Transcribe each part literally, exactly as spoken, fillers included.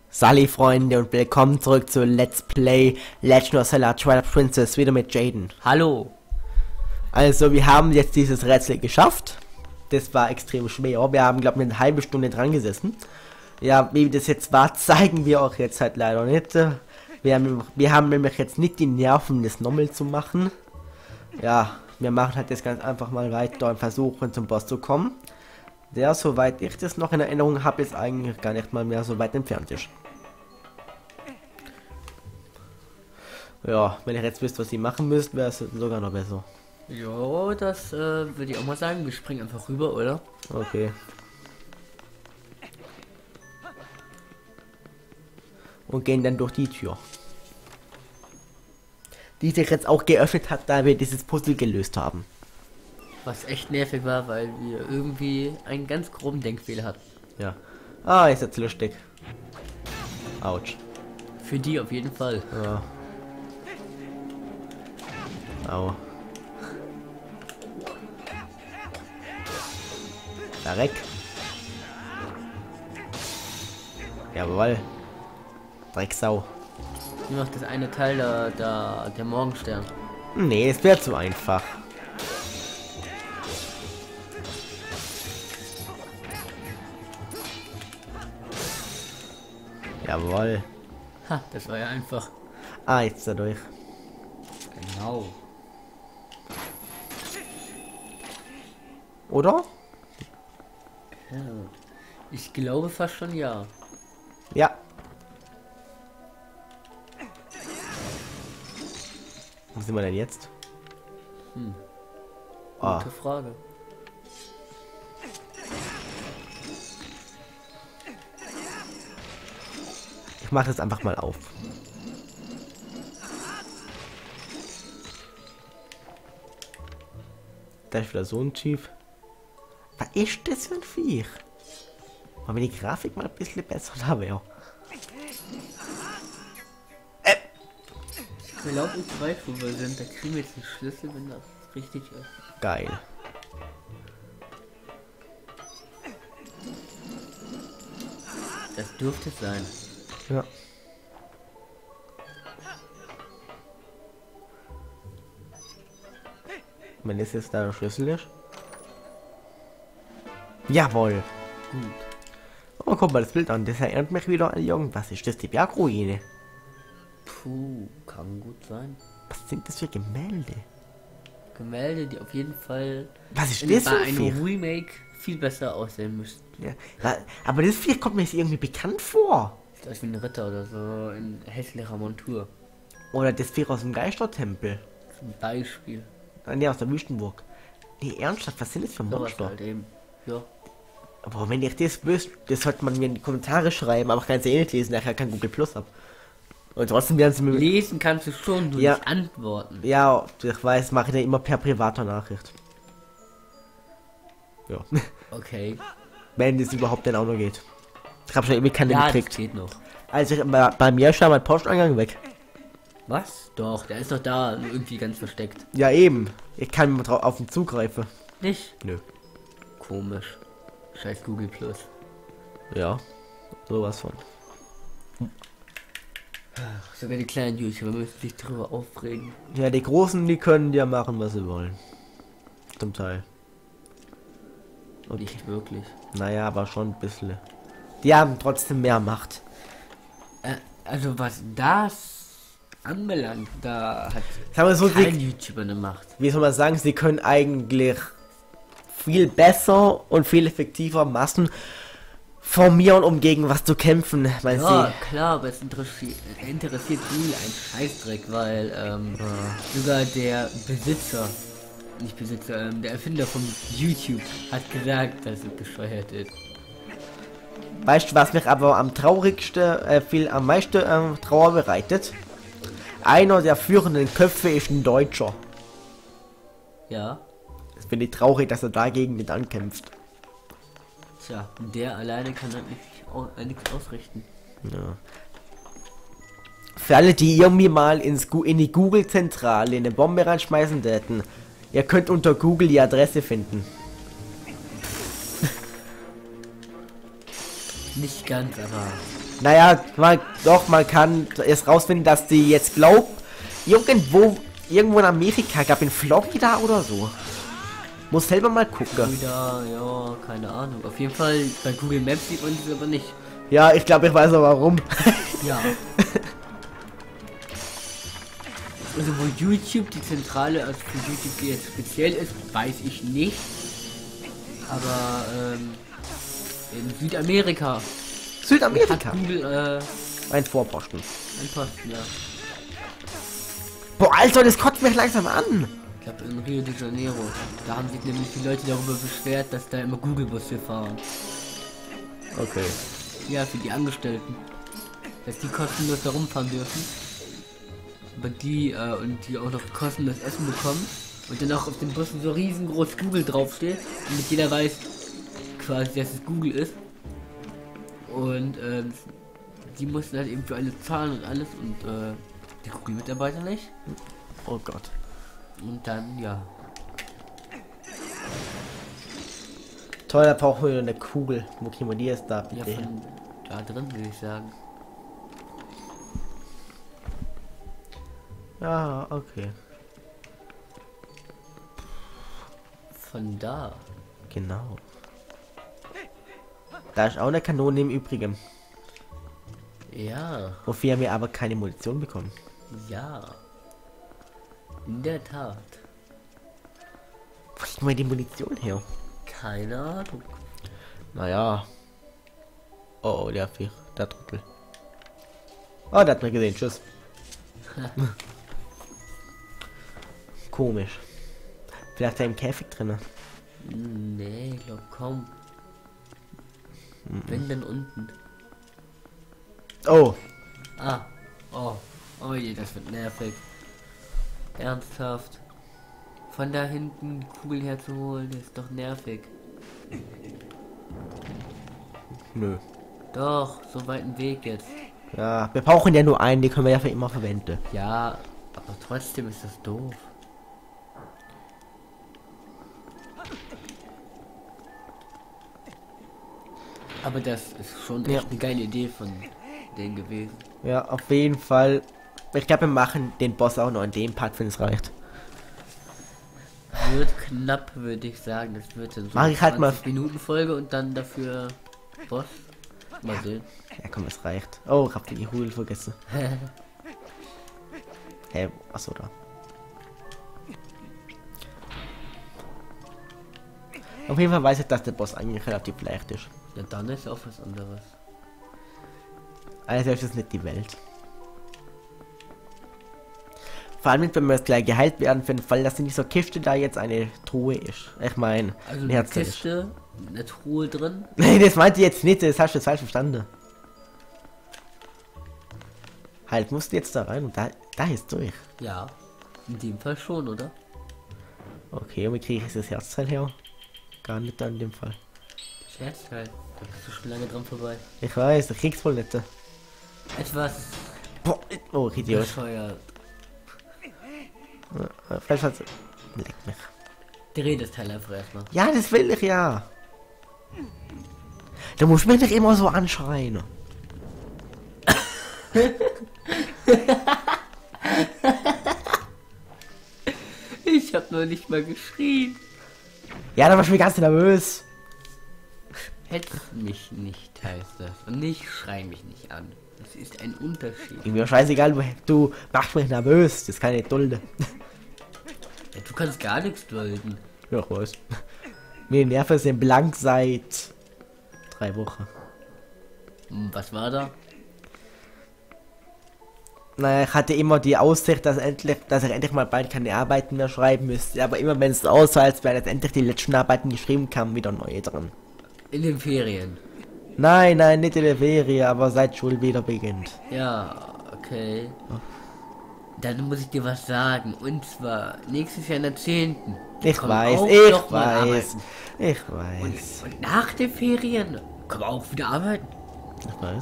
Sally Freunde und willkommen zurück zu Let's Play Legend of Zelda Twilight Princess, wieder mit Jaden. Hallo. Also wir haben jetzt dieses Rätsel geschafft. Das war extrem schwer. Wir haben, glaube ich, eine halbe Stunde dran gesessen. Ja, wie das jetzt war, zeigen wir euch jetzt halt leider nicht. Wir haben, wir haben nämlich jetzt nicht die Nerven, das nochmal zu machen. Ja, wir machen halt das ganz einfach mal weiter und versuchen zum Boss zu kommen. Der, soweit ich das noch in Erinnerung habe, ist eigentlich gar nicht mal mehr so weit entfernt ist. Ja, wenn ihr jetzt wisst, was ihr machen müsst, wäre es sogar noch besser. Jo, das äh, würde ich auch mal sagen. Wir springen einfach rüber, oder? Okay. Und gehen dann durch die Tür. Die sich jetzt auch geöffnet hat, da wir dieses Puzzle gelöst haben. Was echt nervig war, weil wir irgendwie einen ganz groben Denkfehler hatten. Ja. Ah, ist jetzt lustig. Autsch. Für die auf jeden Fall. Ja. Au. Verreck. Jawohl. Drecksau. Nur noch das eine Teil da, da der Morgenstern. Nee, es wäre zu einfach. Jawohl. Ha, das war ja einfach. Ah, jetzt dadurch. Genau. Oder? Ja. Ich glaube fast schon ja. Ja. Wo sind wir denn jetzt? Hm. Ah. Gute Frage. Ich mache das einfach mal auf. Da ist wieder so ein Typ. Was ist das für ein Viech? Mal wenn die Grafik mal ein bisschen besser da wäre. Äh. Ich glaube, ich weiß, wo wir sind. Da kriegen wir jetzt einen Schlüssel, wenn das richtig ist. Geil. Das dürfte es sein. Ja. Wenn das jetzt da der Schlüssel ist. Jawohl. Gut. Oh, guck mal das Bild an. Das erinnert mich wieder an irgendwas. Ist das die Bergruine? Puh, kann gut sein. Was sind das für Gemälde? Gemälde, die auf jeden Fall Was ist in, das bei für ein einem Viech? Remake viel besser aussehen müssten. Ja. Aber das Viech kommt mir jetzt irgendwie bekannt vor. Sieht aus wie ein Ritter oder so in hässlicher Montur. Oder das Viech aus dem Geistertempel. Zum Beispiel. Ah, nee, aus der Wüstenburg. Nee, ernsthaft, was sind das für Sowas Monster? halt eben. Ja. Aber wenn ihr das wisst, das sollte man mir in die Kommentare schreiben, aber kann sie eh nicht lesen, nachher kein Google Plus hab. Und trotzdem werden sie mir... Lesen kannst du schon, du Ja. nicht antworten. Ja, ich weiß, mache ich ja immer per privater Nachricht. Ja. Okay. Wenn das überhaupt denn auch noch geht. Ich habe schon irgendwie keine Ja, das gekriegt. geht noch. Also ich, bei, bei mir ist ja mein Posteingang weg. Was? Doch, der ist doch da, nur irgendwie ganz versteckt. Ja eben. Ich kann mal drauf auf ihn zugreifen. Nicht? Nö. Komisch. Scheiß Google Plus. Ja. Sowas von. Sogar die kleinen YouTuber müssen sich drüber aufregen. Ja, die Großen, die können ja machen, was sie wollen. Zum Teil. Okay. Nicht wirklich. Naja, aber schon ein bisschen. Die haben trotzdem mehr Macht. Äh, also was das anbelangt, da hat Sagen wir so, kein sie, YouTuber eine Macht. wie soll man sagen, sie können eigentlich viel besser und viel effektiver Massen formieren, um gegen was zu kämpfen, weil Ja, sie... klar, aber es interessiert, interessiert nie ein Scheißdreck, weil ähm, sogar der Besitzer, nicht Besitzer, ähm, der Erfinder von YouTube hat gesagt, dass es bescheuert ist. Weißt du, was mich aber am traurigsten, äh, viel am meisten ähm, Trauer bereitet? Einer der führenden Köpfe ist ein Deutscher. Ja, Das finde ich traurig, dass er dagegen nicht ankämpft. tja, der alleine kann halt nicht, au- äh, nichts ausrichten. Ja. Für alle, die irgendwie mal ins Gu in die Google-Zentrale eine Bombe reinschmeißen täten, ihr könnt unter Google die Adresse finden. Nicht ganz, aber Naja, man, doch, man kann es rausfinden, dass die jetzt glaubt, irgendwo, irgendwo in Amerika, gab in Florida oder so. Muss selber mal gucken. Wieder, ja, keine Ahnung. Auf jeden Fall, bei Google Maps sieht man es aber nicht. Ja, ich glaube, ich weiß auch warum. Ja. Also wo YouTube die Zentrale, also für YouTube jetzt speziell ist, weiß ich nicht. Aber ähm, in Südamerika. Südamerika. Hat Google äh, Ein Vorposten. ein Posten, ja. Boah, Alter, das kotzt mich langsam an. Ich glaube in Rio de Janeiro. Da haben sich nämlich die Leute darüber beschwert, dass da immer Google-Busse fahren. Okay. Ja, für die Angestellten. Dass die kostenlos da rumfahren dürfen. Aber die, äh, und die auch noch kostenlos Essen bekommen. Und dann auch auf den Bussen so riesengroß Google draufsteht. Damit jeder weiß, quasi, dass es Google ist. Und, ähm, die mussten halt eben für alles zahlen und alles. Und, äh, die Google-Mitarbeiter nicht. Oh Gott. Und dann, ja. Toll, da brauchen wir eine Kugel. Wo kriegen wir die jetzt da, Ja, bitte? von da drin, würde ich sagen. Ja, okay. Von da. Genau. Da ist auch eine Kanone im Übrigen. Ja, Wofür wir aber keine Munition bekommen. ja. In der Tat. Wo kriegen wir die Munition her? Keine Ahnung. Naja. Oh, oh, der Viech. Der Trottel. Oh, der hat mir gesehen. Tschüss. Komisch. Vielleicht ist er im Käfig drin. Nee, ich glaub kaum. Mhm. Wenn dann unten. Oh. Ah. Oh. Oh je, das wird nervig. Ernsthaft. Von da hinten Kugel herzuholen, ist doch nervig. Nö. Doch, so weit ein Weg jetzt. Ja, wir brauchen ja nur einen, die können wir ja für immer verwenden. Ja, aber trotzdem ist das doof. Aber das ist schon echt Ja. eine geile Idee von denen gewesen. Ja, auf jeden Fall. Ich glaube, wir machen den Boss auch noch in dem Part, wenn es reicht. Wird knapp, würde ich sagen. Das wird dann so Mach ich halt mal- Minuten Folge und dann dafür Boss. Mal sehen. Ja, komm, es reicht. Oh, ich hab die Kugel vergessen. Hä, hey, achso, da. Auf jeden Fall weiß ich, dass der Boss eigentlich relativ leicht ist. Ja, dann ist auch was anderes. Also ist es nicht die Welt. Vor allem, wenn wir jetzt gleich geheilt werden, für den Fall, dass in dieser Kiste da jetzt eine Truhe ist. Ich meine, Also ein eine Herz ist. Kiste, eine Truhe drin. Nee, das meinte ich jetzt nicht, das hast du jetzt falsch verstanden. Halt, musst du jetzt da rein und da, da ist durch. Ja, in dem Fall schon, oder? Okay, und wie kriege ich das Herzteil her? Gar nicht da in dem Fall. Scherzteil. Da bist du schon lange dran vorbei. Ich weiß, du kriegst wohl nicht. Etwas Boah, oh, Idiot. bescheuert. Ja, Vielleicht hat's... Leck mich. Dreh das Teil einfach erstmal. Ja, das will ich ja. Du musst mich nicht immer so anschreien. Ich hab noch nicht mal geschrien. Ja, da warst du ganz nervös. Hetz mich nicht, heißt das. Und nicht schrei mich nicht an. Das ist ein Unterschied. Mir scheißegal, du, du machst mich nervös. Das kann ich nicht dulden. Ja, du kannst gar nichts dulden. Ja, ich weiß. Mir Nerven sind blank seit drei Wochen. Hm, was war da? Naja, ich hatte immer die Aussicht, dass endlich, dass ich endlich mal bald keine Arbeiten mehr schreiben müsste. Aber immer wenn es aussah, als wären jetzt endlich die letzten Arbeiten geschrieben, kamen wieder neue dran. In den Ferien. Nein, nein, nicht in der Ferie, aber seit Schule wieder beginnt. Ja, okay. Dann muss ich dir was sagen. Und zwar nächstes Jahr in der zehnten. Ich Komm weiß, auch ich noch mal weiß, arbeiten. ich Und, weiß, und nach den Ferien können wir auch wieder arbeiten. ich weiß.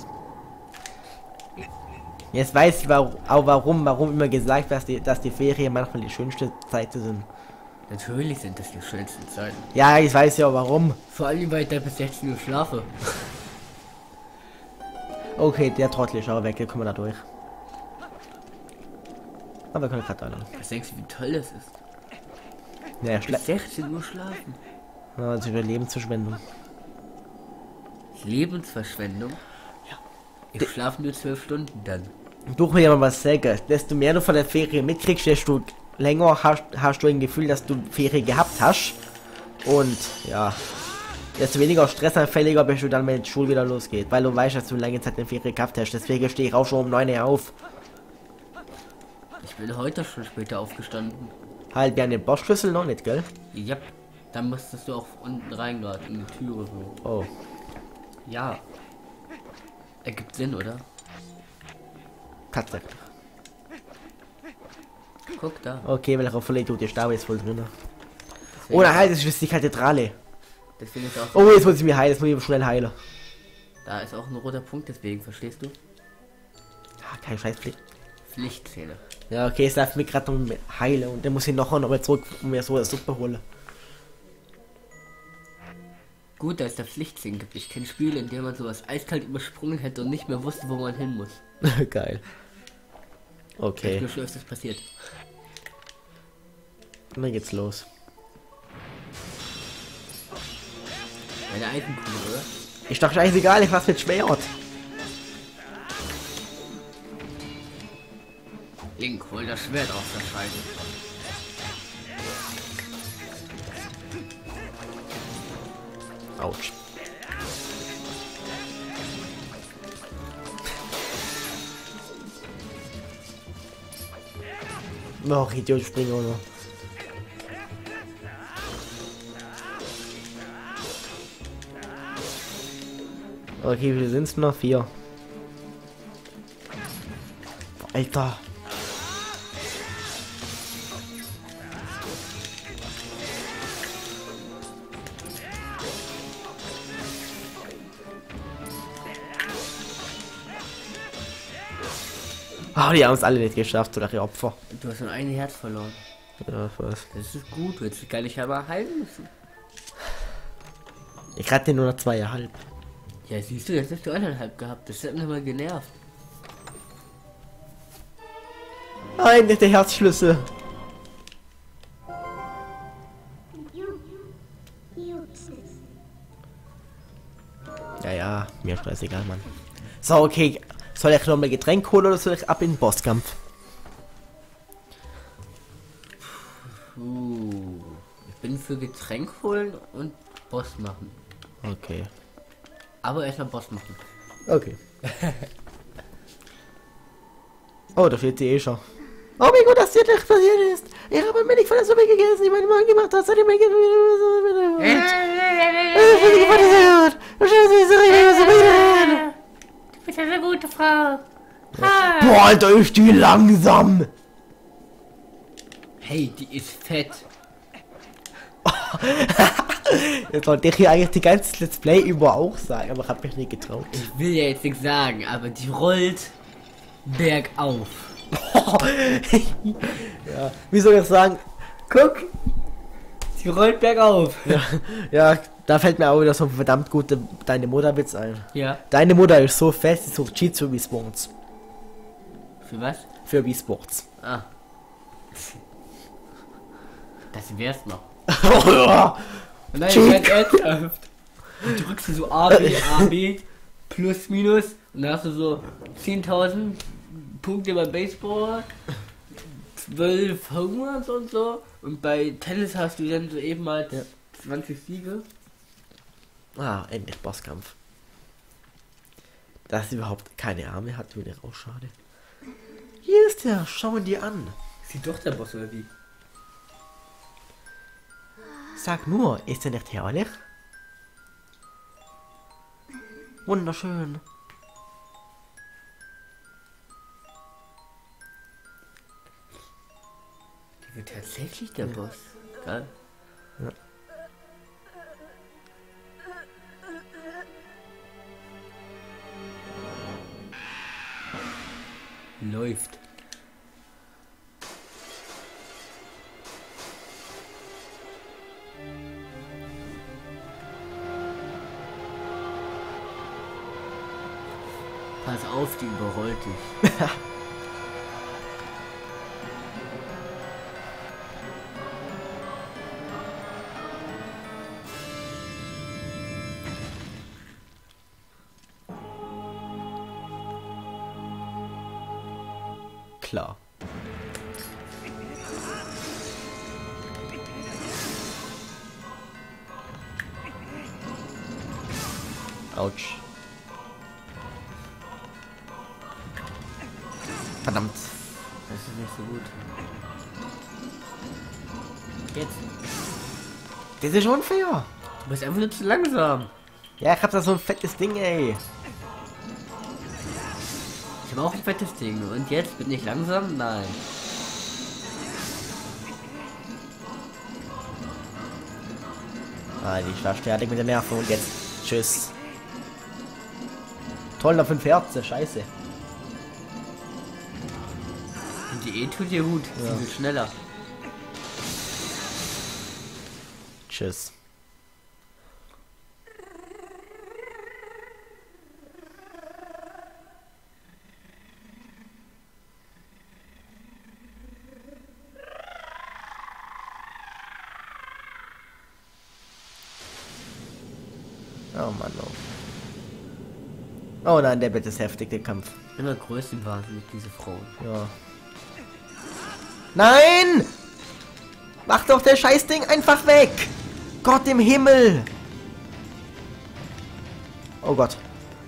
Jetzt weiß ich warum, auch warum, warum immer gesagt, dass die, dass die Ferien manchmal die schönste Zeiten sind. Natürlich sind das die schönsten Zeiten. Ja, ich weiß ja warum. Vor allem, weil ich da bis sechzehn Uhr schlafe. Okay, der Trottel ist aber weg, jetzt kommen wir da durch. Aber wir können gerade da lang. Was denkst du, wie toll das ist? Ja, Bis schlecht. sechzehn Uhr schlafen. Ja, das ist wieder Lebensverschwendung. Lebensverschwendung? Ja. Ich schlafe nur zwölf Stunden dann. Durch mir mal was sagen. Desto mehr du von der Ferie mitkriegst, desto länger hast, hast du ein Gefühl, dass du Ferie gehabt hast. Und ja, desto weniger stressanfälliger bist du dann, wenn die Schule wieder losgeht. Weil du weißt, dass du lange Zeit eine Ferie gehabt hast. Deswegen stehe ich auch schon um neun Uhr auf. Ich bin heute schon später aufgestanden. Halt, wir haben den Bossschlüssel noch nicht, gell? Ja, dann musstest du auch unten rein gerade in die Türe so. Oh. Ja. Ergibt Sinn, oder? Tatsächlich. Guck da. Okay, welcher Vollidiot ist da jetzt voll drin. Deswegen, Oh nein, halt, das ist die Kathedrale. deswegen ist auch Oh, jetzt muss ich mich heilen, jetzt muss ich schnell heilen. da ist auch ein roter Punkt, deswegen, verstehst du? Ah, kein Scheißpflicht. Pflichtszähler. Ja, okay, es darf mich gerade um heilen und dann muss ich nachher nochmal zurück und mir so eine Suppe holen. Gut, dass es da Pflichtszenen gibt. Ich kenne Spiele, in denen man sowas eiskalt übersprungen hätte und nicht mehr wusste, wo man hin muss. Geil. Okay. Okay, Mir schon öfters passiert. dann geht's los. Eine Eisenkugel, oder? Ist doch scheißegal, ich mach's mit Schwert. Link, hol das Schwert aus der Scheide. Autsch. Och, Idiot, spring auch noch. Okay, wie sind's noch? Vier. Alter. Ah, die haben es alle nicht geschafft, oder die Opfer. Du hast nur ein Herz verloren. Ja, ich weiß. Das ist gut, du hättest dich gar nicht einmal heilen müssen. Ich hatte nur noch zweieinhalb. Ja, siehst du, jetzt hast du eineinhalb gehabt. Das hat mich mal genervt. Nein, nicht der Herzschlüssel. Ja, ja, mir ist scheißegal, Mann. So, okay. Soll ich noch mal Getränk holen oder soll ich ab in den Bosskampf? Uh, ich bin für Getränk holen und Boss machen. Okay. Aber erstmal Boss machen. Okay. Oh, da fehlt die eh schon. Oh mein Gott, das hier nicht passiert ist. Ich habe ein wenig von der Suppe gegessen, die meine Mama gemacht hat. Seitdem ich Du bist eine gute Frau. Boah, Alter, ist die langsam. Hey, die ist fett. Jetzt wollte ich hier eigentlich die ganze Let's Play über auch sagen, aber ich habe mich nicht getraut. Ich will ja jetzt nichts sagen, aber die rollt bergauf. Ja, wie soll ich sagen? Guck, sie rollt bergauf. Ja, ja, da fällt mir auch wieder so ein verdammt guter Deine Mutter-Witz ein. Ja. Deine Mutter ist so fest, sie sucht Cheats für Wii-Sports. Für was? Für Wii-Sports. Ah. Das wär's noch. Und dann Cheat. ganz ernsthaft. Du drückst du so A, B, A, B, plus, minus. Und dann hast du so zehntausend Punkte beim Baseball, zwölf Homeruns und so. Und bei Tennis hast du dann so eben mal Ja. zwanzig Siege. Ah, endlich Bosskampf. Dass sie überhaupt keine Arme hat, würde auch schade. Hier ist er, schau ihn dir an. Ist doch der Boss oder wie? Sag nur, ist er nicht herrlich? Wunderschön. Die wird tatsächlich der Boss. Geil. Ja. Läuft. Pass auf, die überrollt dich. Klar. Autsch. Verdammt. Das ist nicht so gut. Jetzt. Das ist unfair. Du bist einfach nur zu langsam. Ja, ich hab da so ein fettes Ding, ey. Ich habe auch ein fettes Ding. Und jetzt bin ich langsam? Nein. Ah, ich war fertig mit den Nerven und jetzt. Tschüss. Toll, noch fünf Herzen, scheiße. Und die E tut dir gut. Ja. Sie wird schneller. Tschüss. Oh Mann, oh. Oh nein, der wird ist heftig, der Kampf. Immer größenwahnsinnig, diese Frauen. Ja. Nein! Mach doch der Scheißding einfach weg! Gott im Himmel! Oh Gott.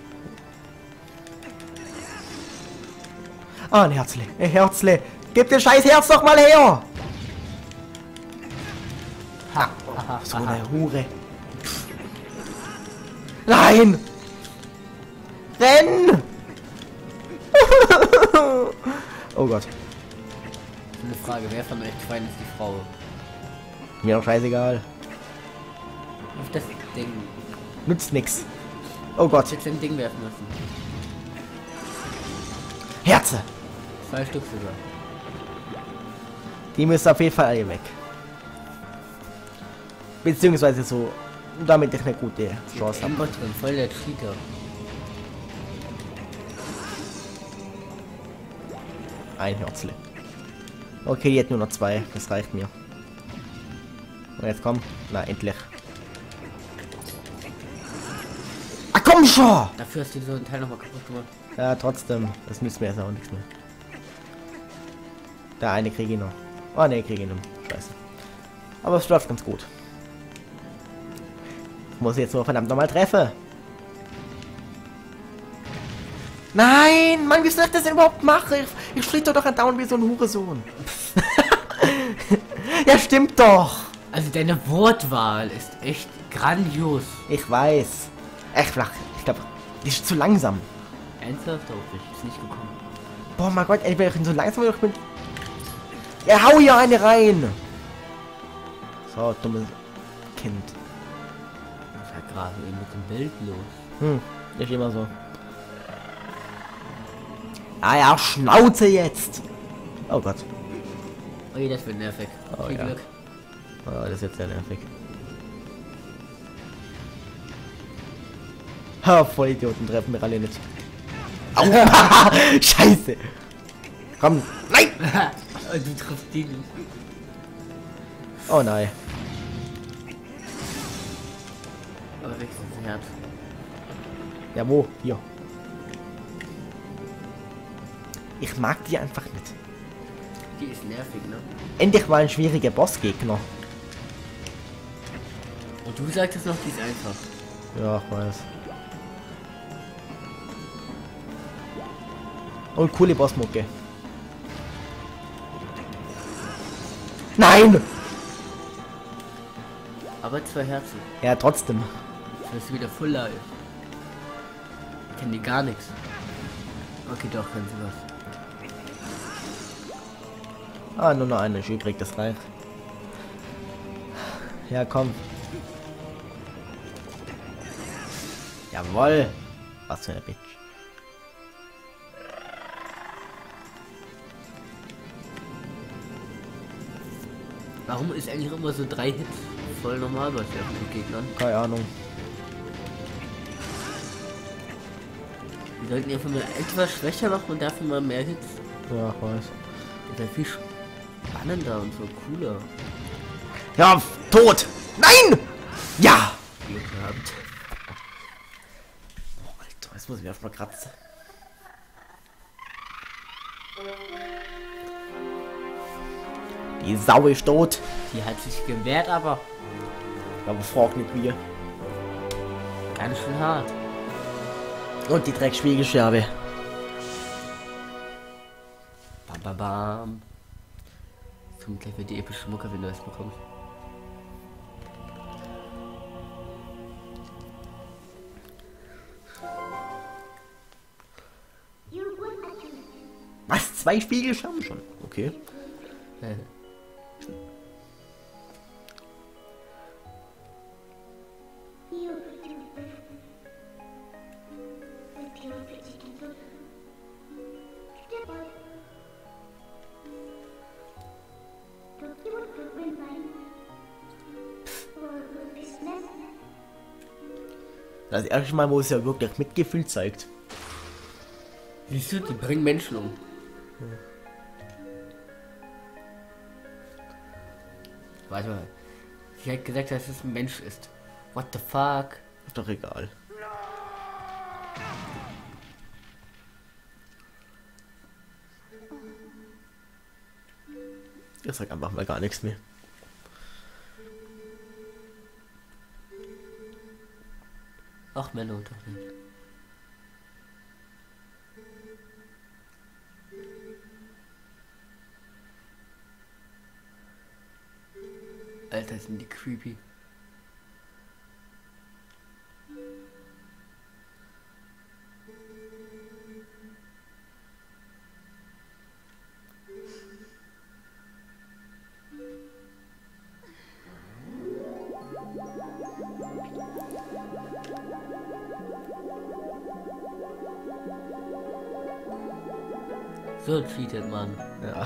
Ah, ein Herzle. Ein Herzle. Gib den scheiß Herz doch mal her! Ha, Ah, so eine Hure. Nein! Renn! Oh Gott. Eine Frage, wer von euch zwei ist die Frau? Mir doch scheißegal. Auf das Ding. Nützt nix. Oh Gott. Jetzt ein Ding werfen müssen. Herze! Zwei Stück sogar. Die müssen auf jeden Fall alle weg. Beziehungsweise so, damit ich eine gute Chance habe. Amber drin, voll der Cheater. Ein Herzle. Okay, jetzt nur noch zwei. Das reicht mir. Und jetzt komm. Na, endlich. Ah, komm schon! Dafür hast du so einen Teil nochmal kaputt gemacht. Ja, trotzdem. Das nützt mir jetzt auch nichts mehr. Der eine kriege ich noch. Oh ne, kriege ich noch. Scheiße. Aber es läuft ganz gut. Ich muss jetzt nur verdammt nochmal treffen. Nein! Mann, wie soll ich das denn überhaupt machen? Ich, ich schlitter doch andauernd wie so ein Hurensohn. Ja, stimmt doch! Also deine Wortwahl ist echt grandios. Ich weiß. Echt flach. Ich glaube, die ist zu langsam. Ernsthaft? Oh, ich ist nicht gekommen. Boah, mein Gott, ey, wenn ich so langsam ich bin. Ja, hau hier eine rein! So, dummes Kind. Was ist ja gerade eben mit dem Bild los? Hm, ist immer so. Ah ja, Schnauze jetzt! Oh Gott. Oh je, das wird nervig. Oh, Viel ja. Glück. Oh, das ist jetzt sehr nervig. Ha, Vollidioten treffen wir alle nicht. Au! Scheiße! Komm! Nein! Du triffst die nicht. Oh nein. Aber wenigstens ein Herz. Ja, wo? Hier. Ich mag die einfach nicht. Die ist nervig, ne? Endlich mal ein schwieriger Bossgegner. Und du sagtest noch, die ist einfach. Ja, ich weiß. Und coole Bossmucke. Nein! Aber zwei Herzen. Ja, trotzdem. Jetzt wirst du wieder full live. Kennen die gar nichts. Okay, doch, können sie was. Ah, nur noch eine ist übrig, das reicht. Ja, komm. Jawoll. Was für eine Bitch. Warum ist eigentlich immer so drei Hits voll normal bei den Gegnern? Keine Ahnung. sollten einfach mal etwas schwächer machen und dafür mal mehr Hits. Ja, ich weiß. Das wäre viel spannender und so cooler. Ja, tot! Nein! Ja! Glück gehabt. Oh, Alter, jetzt muss ich mich erstmal kratzen. Die Sau ist tot. Die hat sich gewehrt, aber Aber frag nicht wie. ganz schön hart. Und die Dreckspiegelscherbe. Bam, bam, bam. Zum gleich wird die epische Mucke, wenn du es bekommst. Was? Zwei Spiegelscherben schon? Okay. Äh. Das erste Mal, wo es ja wirklich Mitgefühl zeigt. Siehst du, die bringen Menschen um. Hm. Warte mal. Sie hat gesagt, dass es ein Mensch ist. What the fuck? Ist doch egal. Ich sag einfach mal gar nichts mehr. Ach, Menno, doch nicht. Alter, sind die creepy. So cheatet man. Ja.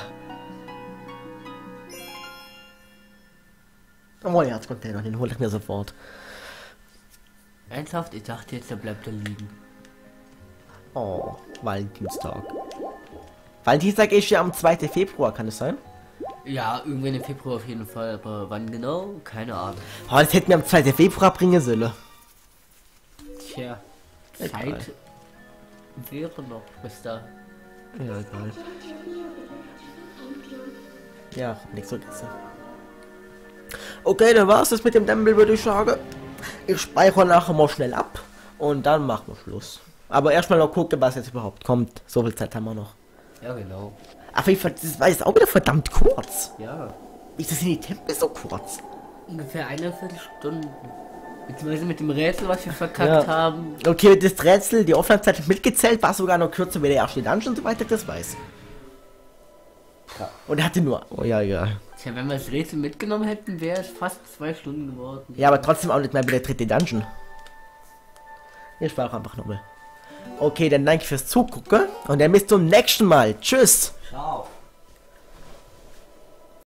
Oh, der Herzcontainer, den hole ich mir sofort. Ernsthaft? Ich dachte jetzt, er bleibt da liegen. Oh, Valentinstag. Valentinstag ist ja am zweiten Februar, kann es sein? Ja, irgendwann im Februar auf jeden Fall, aber wann genau? Keine Ahnung. Oh, das hätten wir am zweiten Februar bringen sollen. Tja, Egal. Zeit wäre noch bis da. Ja, egal. Ja, nichts vergessen. Okay, dann war's das mit dem Dämpel, würde ich sagen. Ich speichere nachher mal schnell ab und dann machen wir Schluss. Aber erstmal noch gucken, was jetzt überhaupt kommt. So viel Zeit haben wir noch. Ja, genau. Ach, ich, das war jetzt auch wieder verdammt kurz. Ja. Wieso sind die Tempel so kurz? Ungefähr eine Viertelstunde. Beziehungsweise mit dem Rätsel, was wir verkackt Ja. haben. Okay, das Rätsel, die Offline-Zeit mitgezählt, war sogar noch kürzer wie der erste Dungeon, soweit ich das weiß. Ja. Und er hatte nur... Oh ja, egal. Tja, wenn wir das Rätsel mitgenommen hätten, wäre es fast zwei Stunden geworden. Ja, aber trotzdem auch nicht mehr wie der dritte Dungeon. Ich war auch einfach nochmal. Okay, dann danke fürs Zugucken und dann bis zum nächsten Mal. Tschüss. Ciao.